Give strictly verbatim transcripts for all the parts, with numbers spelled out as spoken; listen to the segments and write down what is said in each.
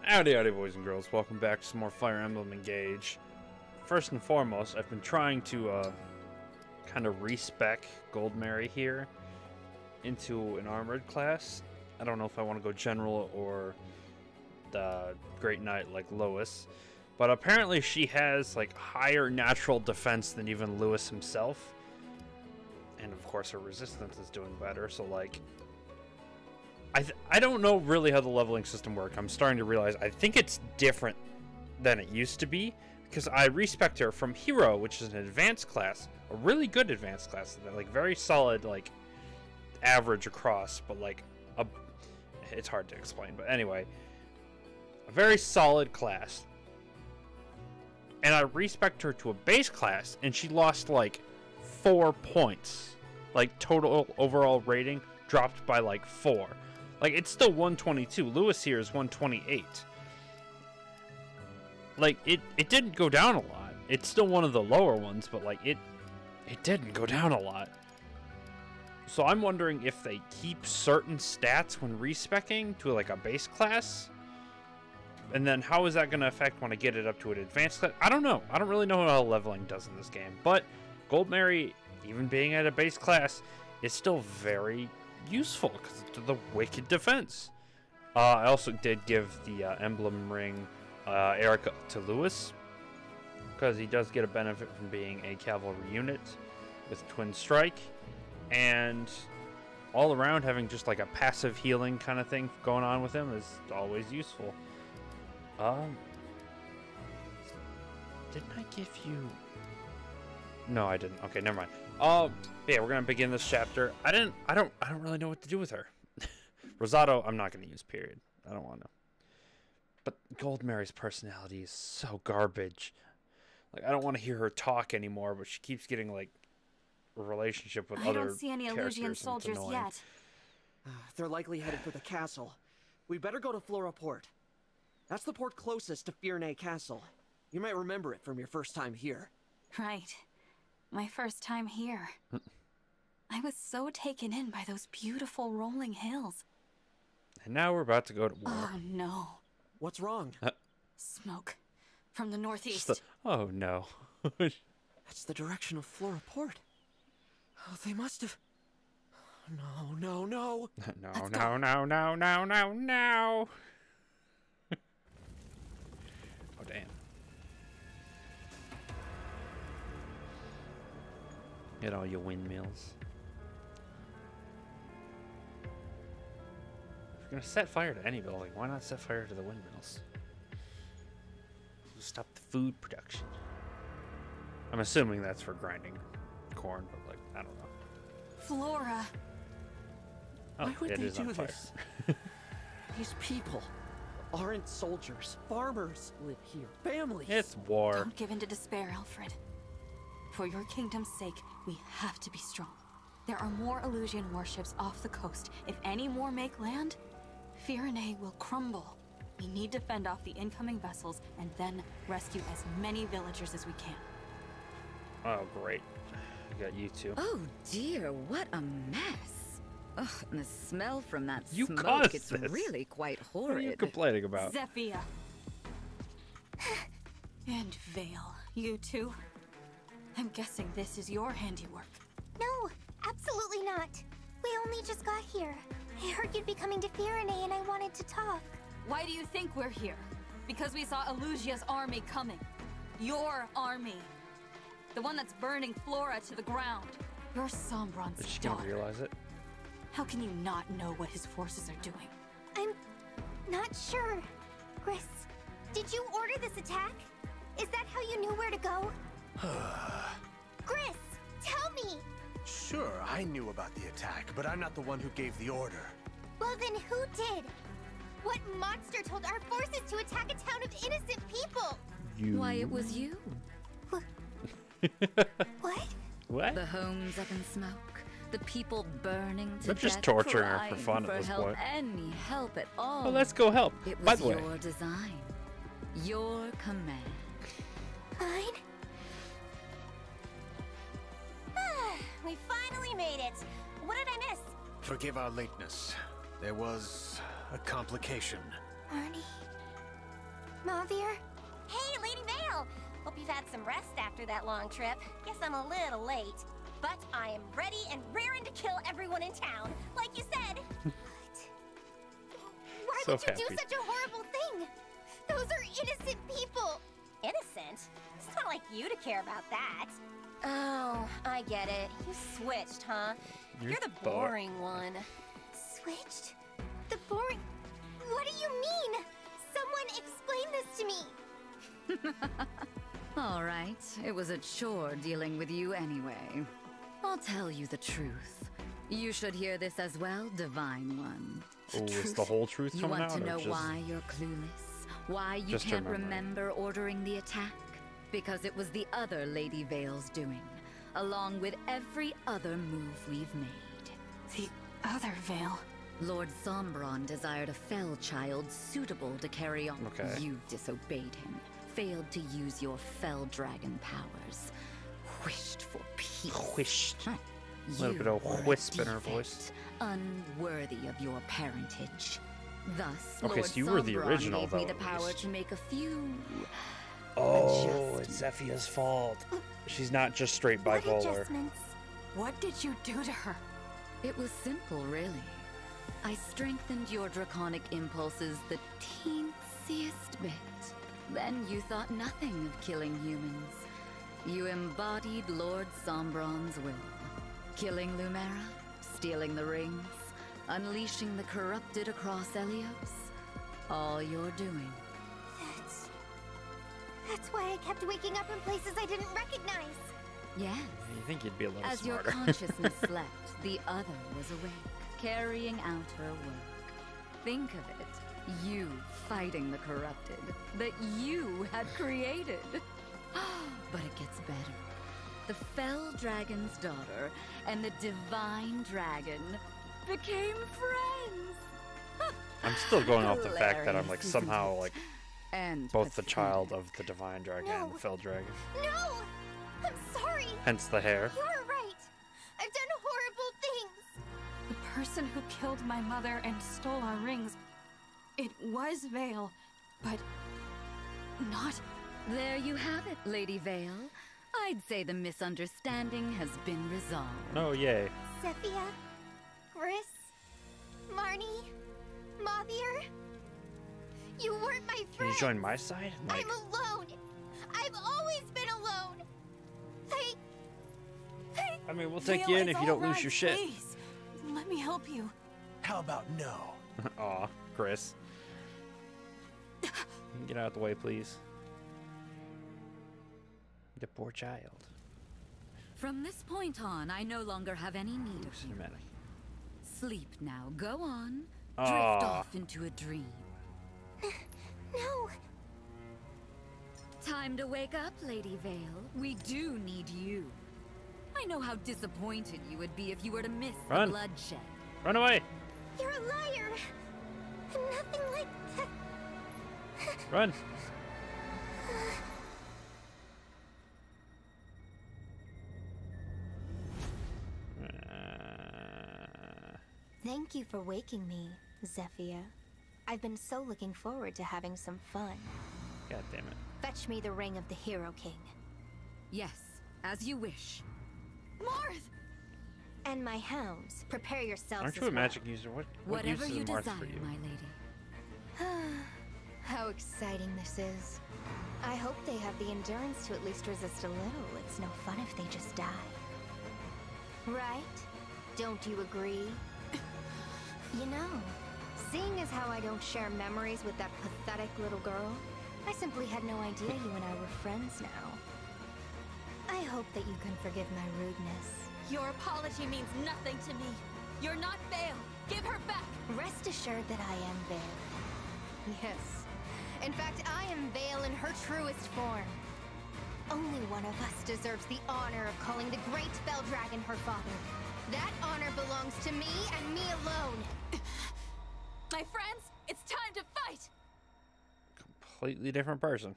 Howdy, howdy, boys and girls. Welcome back to some more Fire Emblem Engage. First and foremost, I've been trying to uh, kind of respec Goldmary here into an armored class. I don't know if I want to go general or the Great Knight like Lewis, but apparently she has like higher natural defense than even Lewis himself. And of course her resistance is doing better, so like I, th I don't know really how the leveling system works. I'm starting to realize I think it's different than it used to be, because I respect her from Hero, which is an advanced class, a really good advanced class, like very solid, like average across, but like a, it's hard to explain. But anyway, a very solid class, and I respect her to a base class, and she lost like four points, like total overall rating dropped by like four. Like, it's still one twenty-two. Lewis here is one twenty-eight. Like, it, it didn't go down a lot. It's still one of the lower ones, but, like, it it didn't go down a lot. So I'm wondering if they keep certain stats when respecing to, like, a base class. And then how is that going to affect when I get it up to an advanced class? I don't know. I don't really know how leveling does in this game. But Goldmary, even being at a base class, is still very useful because of the wicked defense. Uh, I also did give the uh, emblem ring uh, Erica to Lewis, because he does get a benefit from being a cavalry unit with twin strike, and all around having just like a passive healing kind of thing going on with him is always useful. Um, didn't I give you? No, I didn't. Okay, never mind. Uh, yeah, we're gonna begin this chapter. I didn't. I don't. I don't really know what to do with her. Rosado, I'm not gonna use. Period. I don't want to. But Goldmary's personality is so garbage. Like, I don't want to hear her talk anymore. But she keeps getting like a relationship with I other. I don't see any Elusian soldiers yet. They're likely headed for the castle. We better go to Flora Port. That's the port closest to Fierne Castle. You might remember it from your first time here. Right. My first time here. I was so taken in by those beautiful rolling hills. And now we're about to go to war. Oh no. What's wrong? Uh, Smoke from the northeast. the, oh no. That's the direction of Flora Port. Oh, they must have... No, no, no. no, no, no, no, no, no, no. Oh, damn. Get all your windmills. If you're gonna set fire to any building, why not set fire to the windmills? Stop the food production. I'm assuming that's for grinding corn, but like, I don't know. Flora. Oh, Why would it they is on do fire. this? These people aren't soldiers. Farmers live here. Families. It's war. Don't give in to despair, Alfred. For your kingdom's sake, we have to be strong. There are more Elusian warships off the coast. If any more make land, Fierne will crumble. We need to fend off the incoming vessels and then rescue as many villagers as we can. Oh, great. I got you two. Oh dear, what a mess. Ugh, and the smell from that You smoke, caused it's this. really quite What are you horrid. complaining about? Zephyr. And Vale, you two. I'm guessing this is your handiwork. No, absolutely not. We only just got here. I heard you'd be coming to Fierne and I wanted to talk. Why do you think we're here? Because we saw Elusia's army coming. Your army. The one that's burning Flora to the ground. You're Sombron's Is she gonna daughter. realize it? How can you not know what his forces are doing? I'm not sure. Gris, did you order this attack? Is that how you knew where to go? Gris, tell me! Sure, I knew about the attack, but I'm not the one who gave the order. Well then who did? What monster told our forces to attack a town of innocent people? You. Why, it was you. What? What? The homes up in smoke, the people burning to They're death, just torturing her for crying fun at for this help, point. any help at all. Well, let's go help. It was By the way, your design, your command. Mine? We finally made it. What did I miss? Forgive our lateness. There was a complication. Arnie, Mavir? Hey, Lady Vale! Hope you've had some rest after that long trip. Guess I'm a little late. But I am ready and raring to kill everyone in town, like you said. Why So would you happy. do such a horrible thing? Those are innocent people. Innocent? It's not like you to care about that. Oh, I get it. You switched, huh? You're You're the bo- boring one. Switched? The boring... What do you mean? Someone explain this to me. All right, it was a chore dealing with you anyway. I'll tell you the truth. You should hear this as well, Divine One. Oh, is the whole truth You coming want out? to or know just... why you're clueless? Why you Just can't remembering. remember ordering the attack? Because it was the other Lady Vale's doing, along with every other move we've made. The other Vale. Lord Sombron desired a fell child suitable to carry on. Okay. You disobeyed him, failed to use your fell dragon powers, wished for peace. Whished. Huh. Little You bit of were a wisp in her defect, voice. unworthy of your parentage. Thus, Okay, Lord so you were the Sombron original, gave though, me the at power least. to make a few. Oh, it's Zephia's fault. She's not just straight What bipolar. adjustments? What did you do to her? It was simple, really. I strengthened your draconic impulses the teensiest bit. Then you thought nothing of killing humans. You embodied Lord Sombron's will. Killing Lumera, stealing the rings, unleashing the corrupted across Elios. All you're doing. That's... That's why I kept waking up in places I didn't recognize. Yes. You think you'd be a little As your smarter. consciousness slept, the other was awake, carrying out her work. Think of it. You fighting the corrupted that you had created. But it gets better. The Fell Dragon's daughter and the Divine Dragon became friends. I'm still going off the fact that I'm Hilarious, like isn't somehow it? like And both the child pathetic. of the Divine Dragon No. and the Fell Dragon. No! I'm sorry. Hence the hair. You are right. I've done horrible things. The person who killed my mother and stole our rings. It was Vale, but not. There you have it, Lady Vale. I'd say the misunderstanding has been resolved. Oh, yay. Zephia, Gris, Marnie, Mavir. You weren't my friend. Can you join my side? Like, I'm alone. I've always been alone. I... I... I mean, we'll take Vale, you in it's if you don't all lose right, your shit. Please. Let me help you. How about no? Aw, Chris. Get out of the way, please. The poor child. From this point on, I no longer have any need of you. Cinematic. Sleep now. Go on. Drift Aw. off into a dream. No. Time to wake up, Lady Vale. We do need you. I know how disappointed you would be if you were to miss Run. the bloodshed. Run away! You're a liar. I'm nothing like that. Run! Uh, Thank you for waking me, Zephia. I've been so looking forward to having some fun. God damn it. Fetch me the ring of the Hero King. Yes, as you wish. Marth! And my hounds, prepare yourselves Aren't as you a well. magic user? What, what Whatever use you is Marth desire, for you? my lady. How exciting this is. I hope they have the endurance to at least resist a little. It's no fun if they just die. Right? Don't you agree? You know, seeing as how I don't share memories with that pathetic little girl, I simply had no idea you and I were friends now. I hope that you can forgive my rudeness. Your apology means nothing to me. You're not Vale. Give her back. Rest assured that I am Vale. Yes. In fact, I am Vale in her truest form. Only one of us deserves the honor of calling the great Fell Dragon her father. That honor belongs to me and me alone. My friends, it's time to fight. Completely different person.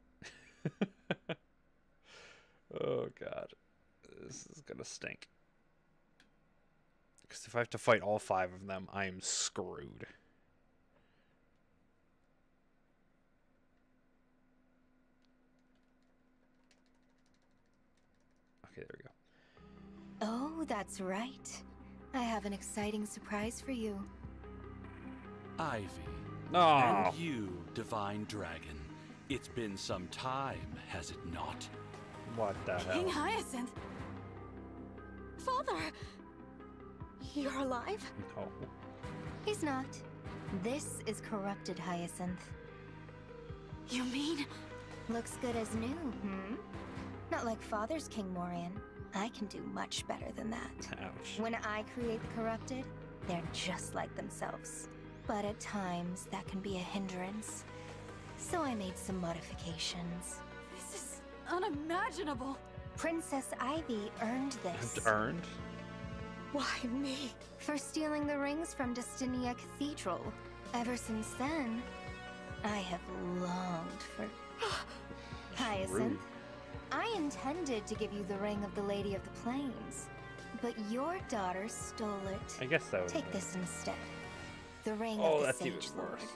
Oh, God. This is gonna stink. Because if I have to fight all five of them, I am screwed. Okay, there we go. Oh, that's right. I have an exciting surprise for you. Ivy. No. And you, Divine Dragon. It's been some time, has it not? What the King hell? Hyacinth! Father! You're alive? No. He's not. This is corrupted Hyacinth. You mean? Looks good as new, hmm? Not like Father's King Morian. I can do much better than that. Ouch. When I create the corrupted, they're just like themselves. But at times, that can be a hindrance. So I made some modifications. This is unimaginable. Princess Ivy earned this. Earned? Why me? For stealing the rings from Destinia Cathedral. Ever since then, I have longed for... Hyacinth, Rude. I intended to give you the ring of the Lady of the Plains, but your daughter stole it. I guess that was. Take this instead. The ring Oh, of the that's Sage even Lord. worse.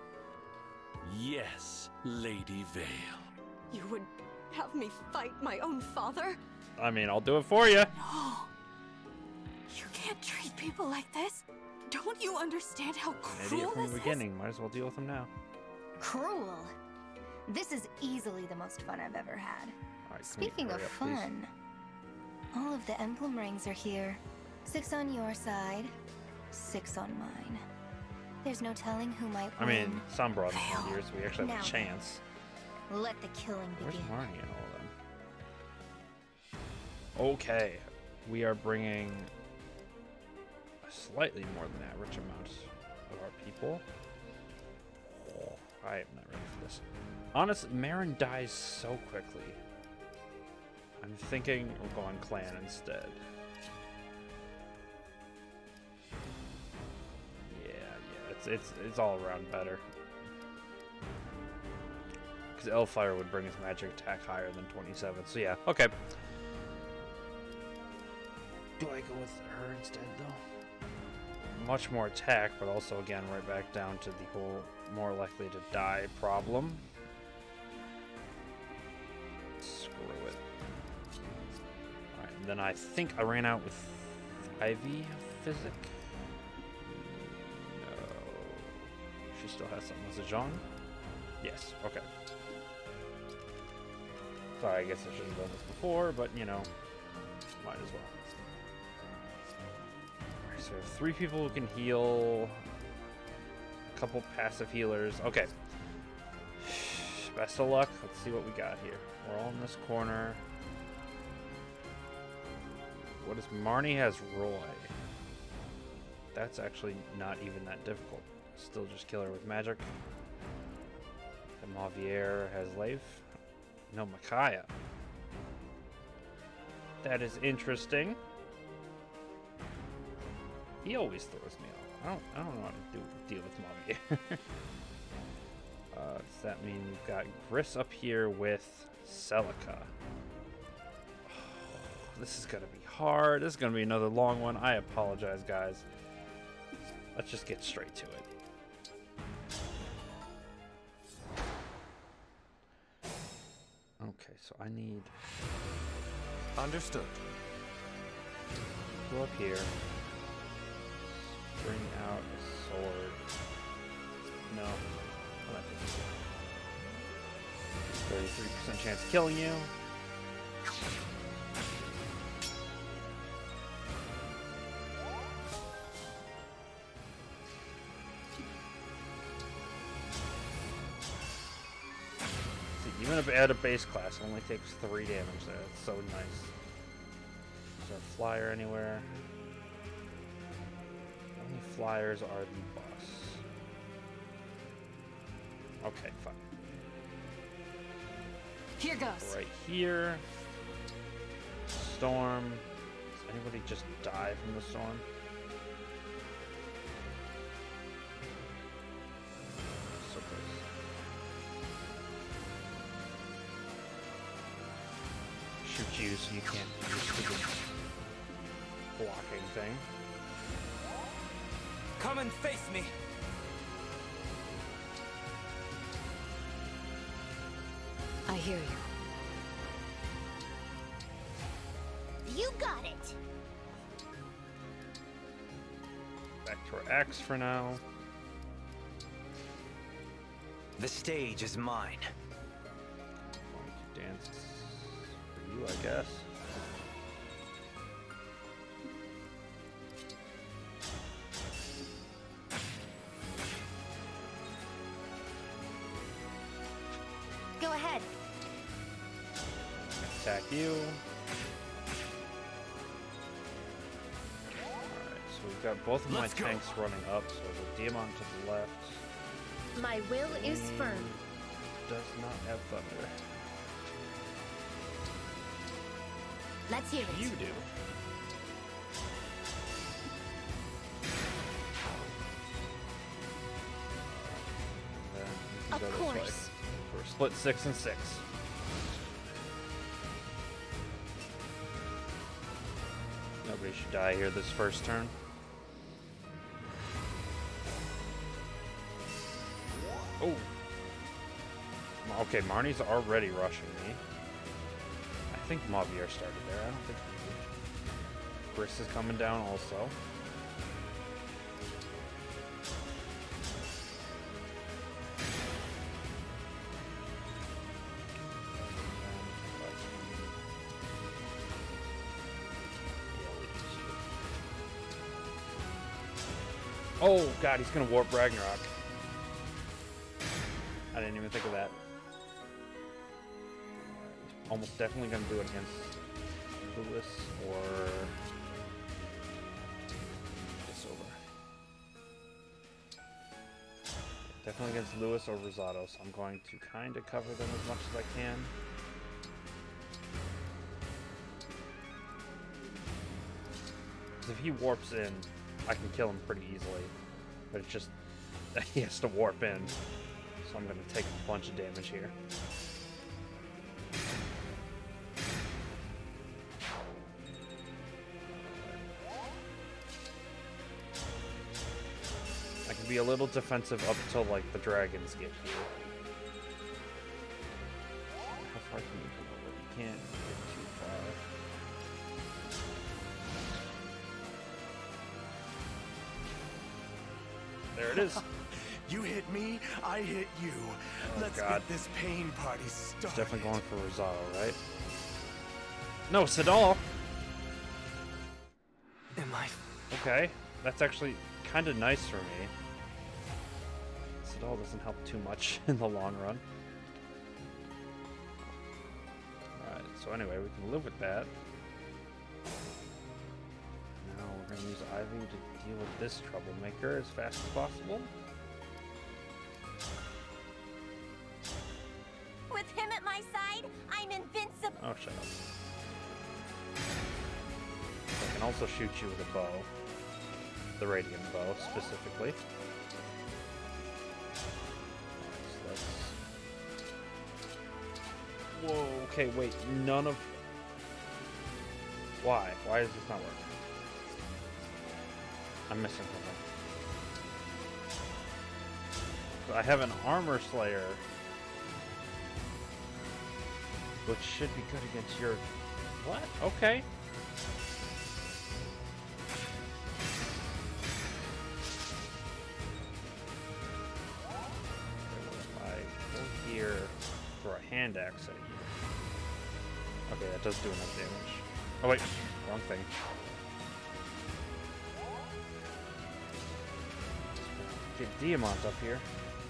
Yes, Lady Vale. You would have me fight my own father? I mean, I'll do it for you. No. You can't treat people like this. Don't you understand how Idiot cruel from this the beginning. Might as well deal with him now. Cruel. This is easily the most fun I've ever had. All right, can we Speaking of hurry up, please? fun, all of the emblem rings are here. Six on your side, six on mine. There's no telling who might I win. mean, some brought him Fail. here, so we actually have Now a chance. Let the killing Where's begin. Marnie and all of them? Okay, we are bringing a slightly more than average amount of our people. Oh, I am not ready for this. Honestly, Marin dies so quickly. I'm thinking we're going clan instead. Yeah, yeah, it's it's it's all around better. Because Elfire would bring his magic attack higher than twenty-seven. So yeah, okay. Do I go with her instead though? Much more attack, but also again right back down to the whole more likely to die problem. Screw it. Alright, and then I think I ran out with Ivy Physic. No. She still has something. Was it Jean? Yes, okay. Sorry, I guess I should have done this before, but you know, might as well. Alright, so we have three people who can heal, a couple passive healers. Okay. Best of luck. Let's see what we got here. We're all in this corner. What is Marnie has Roy. That's actually not even that difficult. Still just kill her with magic. And Mavier has Leif. No, Micaiah. That is interesting. He always throws me off. I don't I don't know how to do, deal with Mavier. uh, does that mean we've got Gris up here with Celica? This is gonna be hard. This is gonna be another long one. I apologize, guys. Let's just get straight to it. Okay, so I need Understood. go up here, bring out a sword. No, oh, that doesn't work. thirty-three percent chance of killing you. Even if at a base class, it only takes three damage there. That's so nice. Is there a flyer anywhere? Only flyers are the boss. Okay, fine. Here goes. Right here. Storm. Does anybody just die from the storm? So close. Shoot you so you can't do your stupid blocking thing. Come and face me. I hear you. You got it. Back to our axe for now. The stage is mine. Going to dance for you, I guess. Go ahead. Attack you. Alright, so we've got both of my Let's go. tanks running up, so the Diamant to the left. My will is firm. Does not have thunder. Let's hear it. You do. And then Of we can go this way. course. We're split six and six. Nobody should die here this first turn. Oh. Okay, Marnie's already rushing me. I think Mavier started there. I don't think Briss is coming down also. Oh god, he's gonna warp Ragnarok. I didn't even think of that. He's almost definitely gonna do it against Lewis or this over. Definitely against Lewis or Rosado, so I'm going to kind of cover them as much as I can. Because if he warps in, I can kill him pretty easily. But it's just that he has to warp in. So I'm going to take a bunch of damage here. I can be a little defensive up till like the dragons get here. How far can you go over? You can't get too far. There it is. You hit me, I hit you. Oh, Let's God. get this pain party started. He's definitely going for Rosado, right? No, Sadal! Am I? Okay, that's actually kind of nice for me. Sadal doesn't help too much in the long run. Alright, so anyway, we can live with that. Now we're going to use Ivy to deal with this troublemaker as fast as possible. With him at my side, I'm invincible. Oh, shut up. I can also shoot you with a bow. The Radiant bow, specifically. Alright, so that's... Whoa, okay, wait, none of... Why? Why does this not work? I'm missing something. So I have an Armor Slayer, which should be good against your... What? Okay. If I go here, throw a hand axe at you. Okay, that does do enough damage. Oh wait, wrong thing. Get Diamant up here.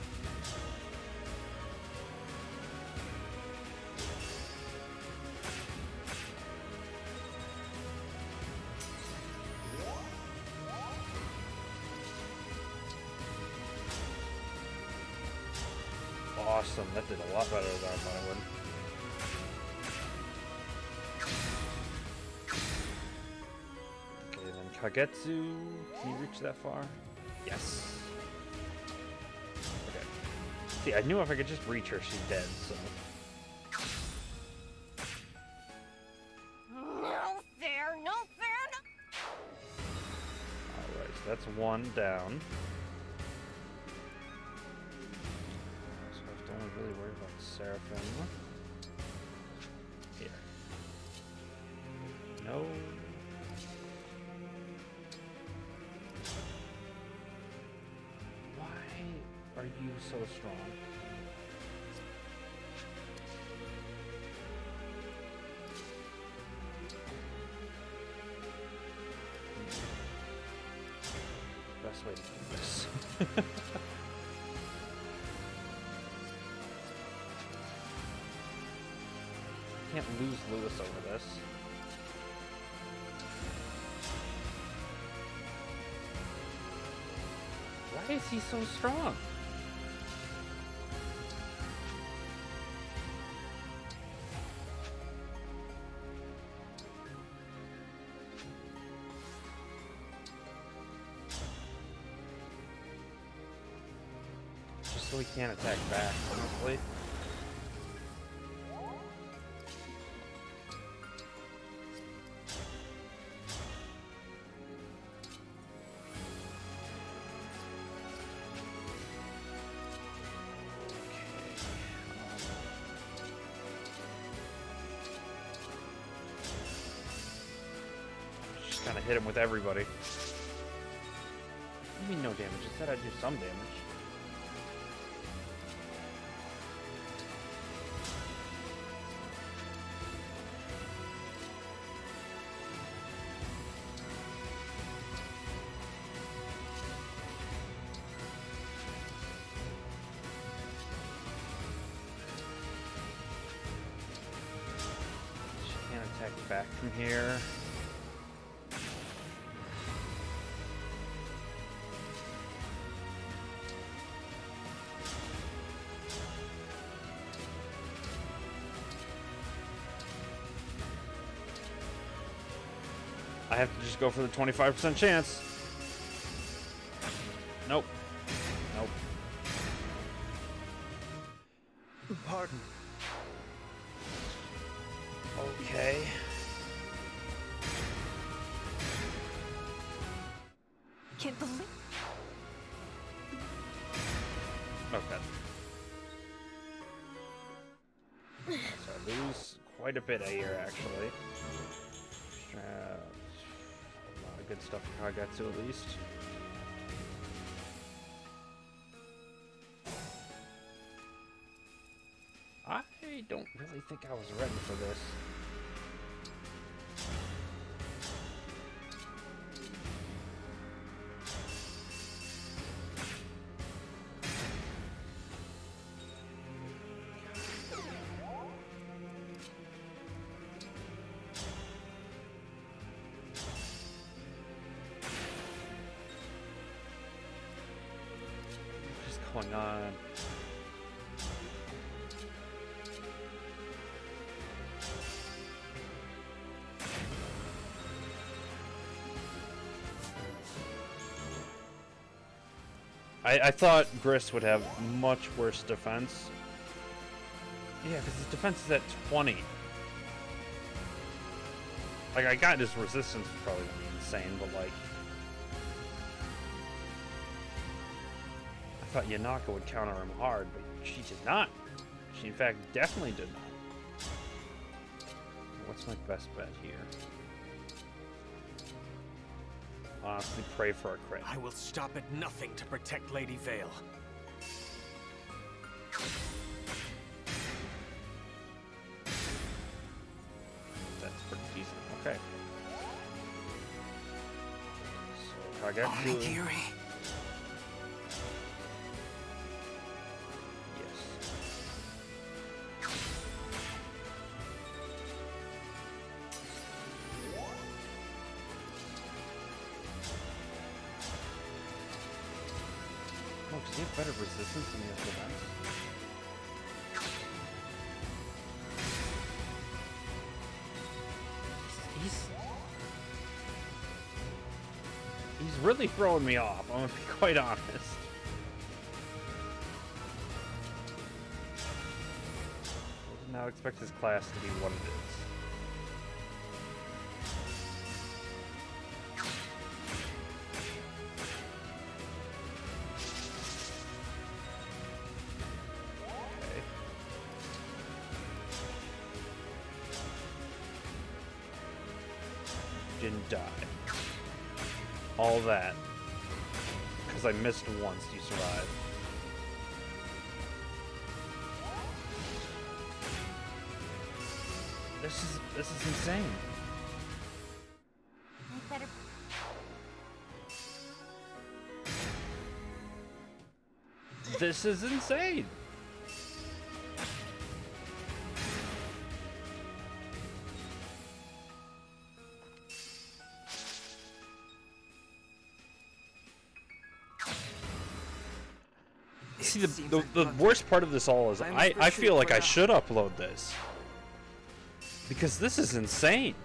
Awesome, that did a lot better than I thought it would. Okay, then Kagetsu, can you reach that far? Yes. Okay. See, I knew if I could just reach her, she's dead, so. No fair, no fair, no... Alright, so that's one down. So I have to only really worry about Seraphim. Here. No. Who's so strong? Best way to do this. Can't lose Lewis over this. Why is he so strong? Just so he can't attack back, honestly. Kind of hit him with everybody. What do you mean no damage? I said I'd do some damage. She can't attack back from here. I have to just go for the twenty-five percent chance. Nope. Nope. Pardon. Okay. Can't believe. Okay. So I lose quite a bit here, actually. Uh, a lot of good stuff for Kagetsu, at least. I don't really think I was ready for this. What's going on? I, I thought Gris would have much worse defense. Yeah, because his defense is at twenty. Like, I got his resistance was probably gonna be insane, but like... I thought Yanaka would counter him hard, but she did not. She, in fact, definitely did not. What's my best bet here? Honestly, pray for a crit. I will stop at nothing to protect Lady Vale. That's pretty decent. Okay. So Kagetsu. Onigiri. Yes. Oh, does he have better resistance than he has defense? He's... He's really throwing me off, I'm gonna be quite honest. I did not expect his class to be what it is. Didn't die. All that because I missed once. You survived. This is this is insane. We better. This is insane. See, the, the, the worst part of this all is I, I feel like I should upload this. Because this is insane.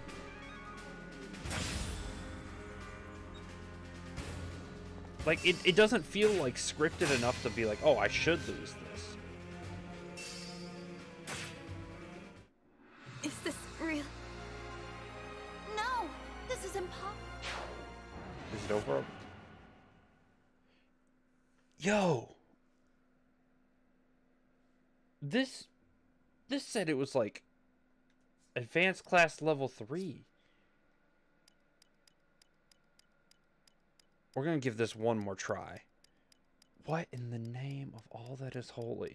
Like, it, it doesn't feel like scripted enough to be like, oh, I should lose this. Is this real? No, this is impossible. Is it over? Yo! This... This said it was like... Advanced class level three. We're gonna give this one more try. What in the name of all that is holy?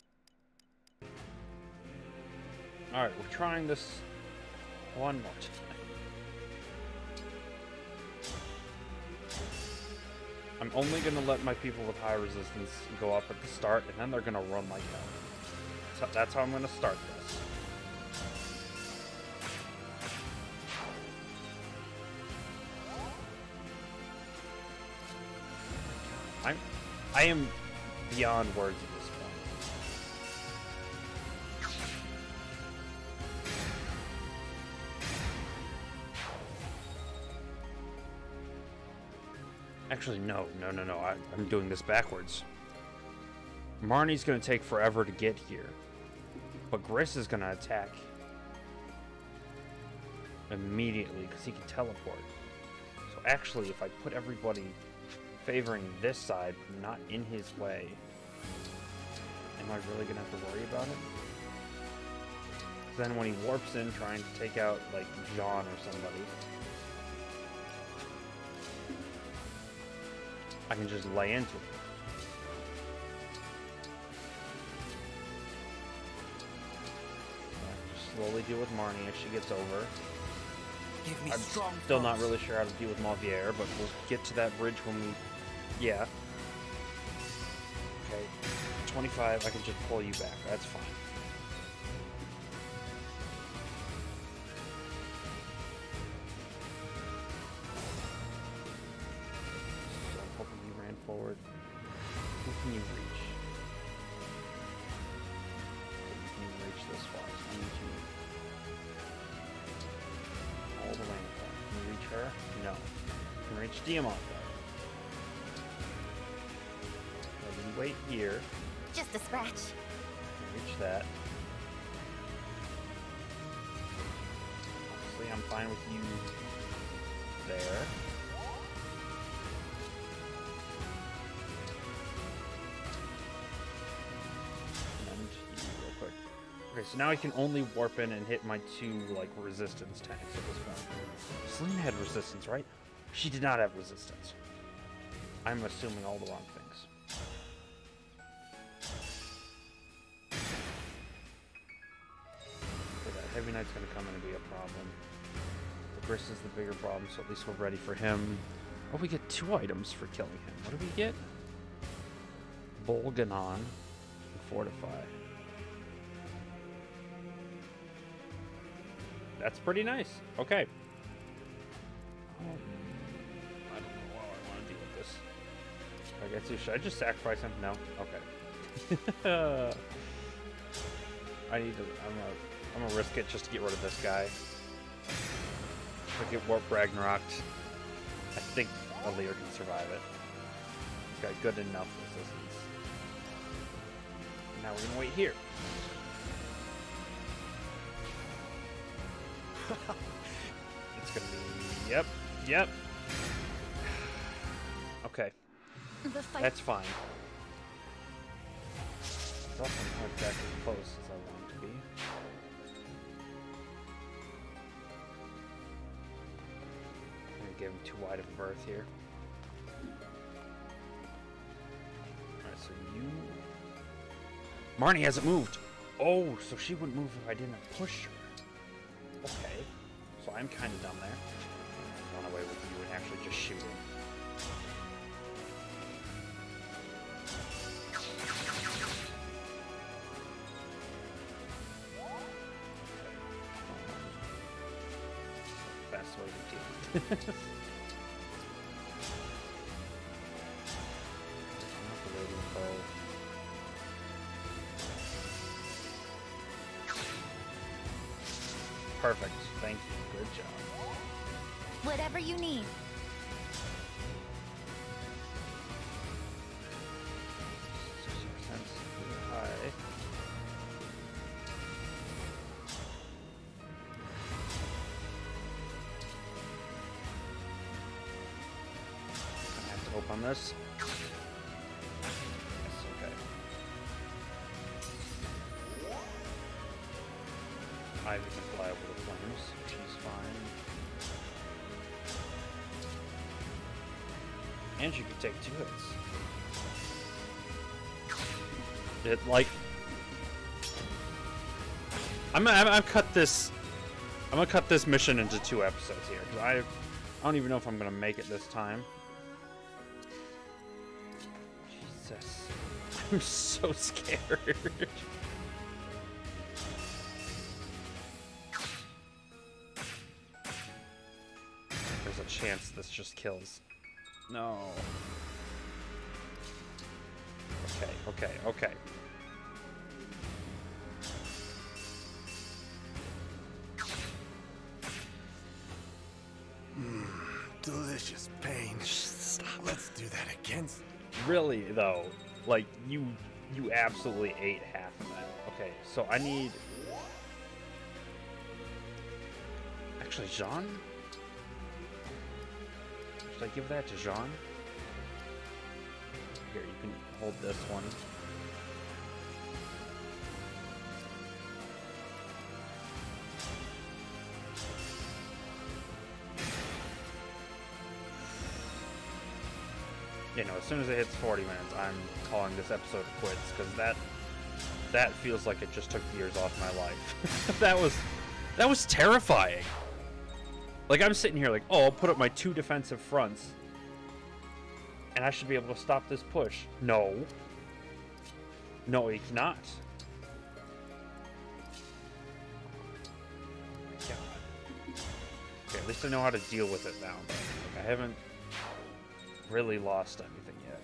Alright, we're trying this one more time. I'm only gonna let my people with high resistance go up at the start, and then they're gonna run like hell. So that's how I'm gonna start this. I'm, I am beyond words at this point. Actually, no, no, no, no. I, I'm doing this backwards. Marnie's gonna take forever to get here, but Gris is gonna attack immediately because he can teleport. So actually, if I put everybody favoring this side, not in his way, am I really gonna have to worry about it? Then when he warps in trying to take out like John or somebody, I can just lay into it. Just slowly deal with Marnie as she gets over. Give me I'm strong still not thoughts. really sure how to deal with Mauvier, but we'll get to that bridge when we... Yeah. Okay. twenty-five, I can just pull you back. That's fine. So I'm hoping you ran forward. Who can you reach? You can reach this far, so I need you all the way in front. Can you reach her? No. You can reach Diamant though. So you wait here. Just a scratch. Reach that. Honestly, I'm fine with you there. And you real quick. Okay, so now I can only warp in and hit my two, like, resistance tanks at this point. Selena had resistance, right? She did not have resistance. I'm assuming all the wrong things. Heavy Knight's gonna come in and be a problem. The Gris is the bigger problem, so at least we're ready for him. Oh, we get two items for killing him. What do we get? Bolganon and Fortify. That's pretty nice. Okay. Um, I don't know how I want to deal with this. I guess you should I just sacrifice him? No? Okay. I need to... I'm gonna... I'm gonna risk it just to get rid of this guy. If I get Warp Ragnaroked, I think Alear can survive it. He's got good enough resistance. Now we're gonna wait here. It's gonna be... Yep, yep. Okay. The fight. That's fine. It's also not exactly as close as I want it to be. Give him too wide of a berth here. Alright, so you... Marnie hasn't moved! Oh, so she wouldn't move if I didn't push her. Okay. So I'm kind of down there. Run away with you and actually just shoot him. Best way to deal with it. Not the radiant bow. Perfect. Thank you. Good job. Whatever you need. High. I have to hope on this. Yes, okay. Ivy can fly over the flames. She's fine. And she could take two hits. It like I'm gonna I'm, I've cut this I'm gonna cut this mission into two episodes here because I I don't even know if I'm gonna make it this time. Jesus, I'm so scared. There's a chance this just kills. No. Okay, okay, okay. Mmm, delicious pain. Stop. Let's do that again. Really though, like you you absolutely ate half of that. Okay, so I need actually Jean? Should I give that to Jean? Here, you can hold this one. You know, as soon as it hits forty minutes, I'm calling this episode quits, because that that feels like it just took years off my life. that was that was terrifying. Like, I'm sitting here like, oh, I'll put up my two defensive fronts, and I should be able to stop this push. No. No, he cannot. God. Okay, at least I know how to deal with it now. Like, I haven't really lost anything yet.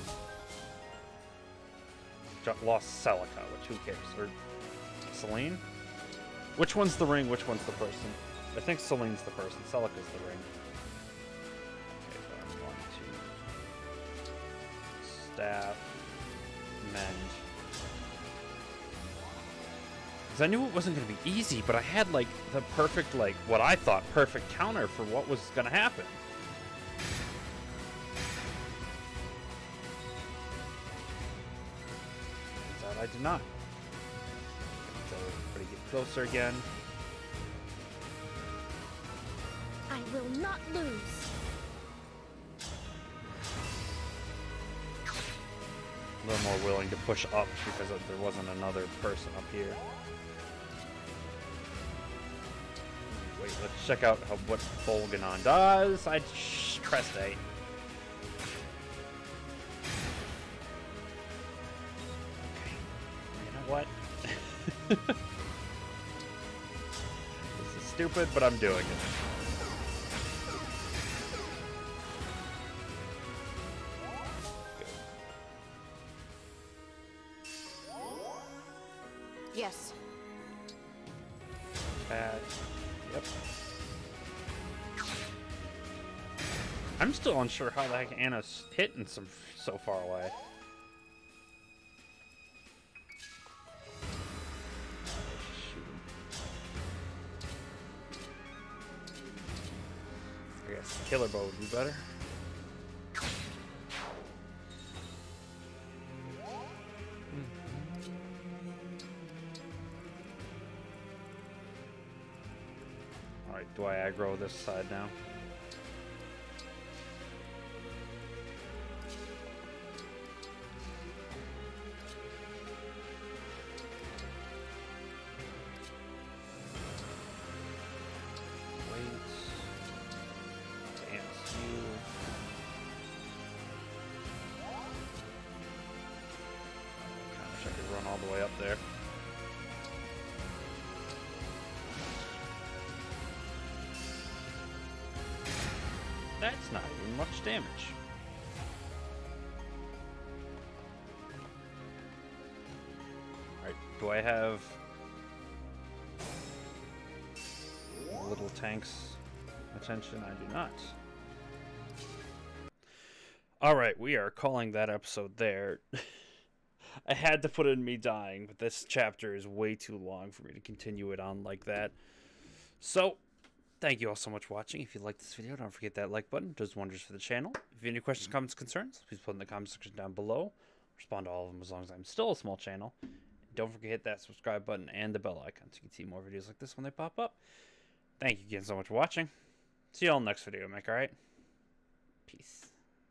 Just lost Celica, which who cares? Or Selene? Which one's the ring? Which one's the person? I think Selene's the person. Celica's the ring. Okay, but I'm going to staff, mend. Because I knew it wasn't going to be easy, but I had like the perfect, like what I thought perfect counter for what was going to happen. Turns out I did not. So everybody get closer again. I will not lose. A little more willing to push up because of, there wasn't another person up here. Wait, let's check out how, what Bolganon does. I sh pressed A. Okay, you know what? This is stupid, but I'm doing it. Yes. Uh, yep. I'm still unsure how the heck Anna's hitting some so far away. I guess Killer Bow would be better. Alright, do I aggro this side now? all the way up there. That's not even much damage. Alright, do I have little tanks attention? I do not. Alright, we are calling that episode there. I had to put in me dying, but this chapter is way too long for me to continue it on like that. So, thank you all so much for watching. If you liked this video, don't forget that like button. It does wonders for the channel. If you have any questions, comments, concerns, please put in the comment section down below. Respond to all of them as long as I'm still a small channel. And don't forget to hit that subscribe button and the bell icon so you can see more videos like this when they pop up. Thank you again so much for watching. See you all in the next video, Mike, alright? Peace.